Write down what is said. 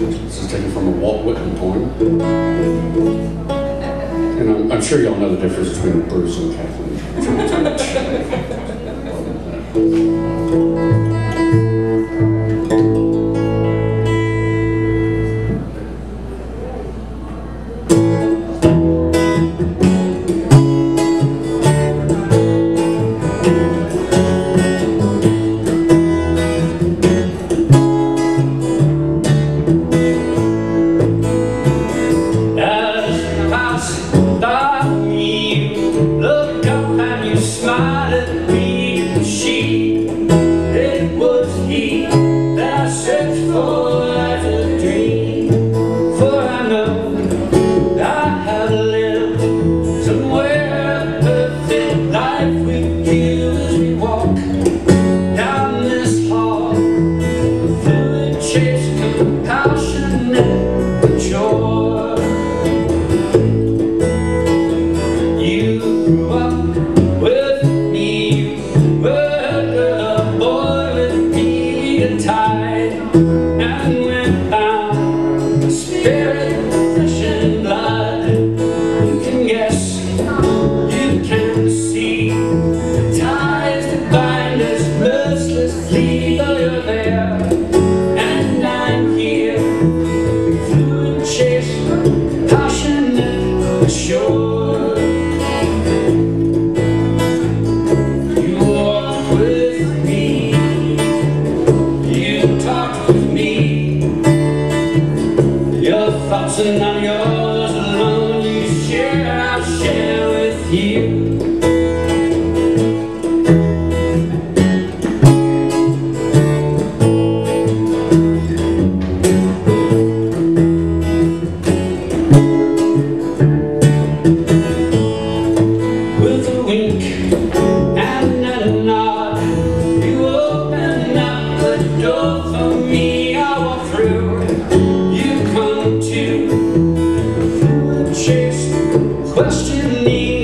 This is taken from a Walt Whitman poem. And I'm sure y'all know the difference between Bruce and Kathleen. And I'm yours alone, you share, I'll share with you. With a wink and a nod, you open up the door for me, I walk through, you come to. Questioning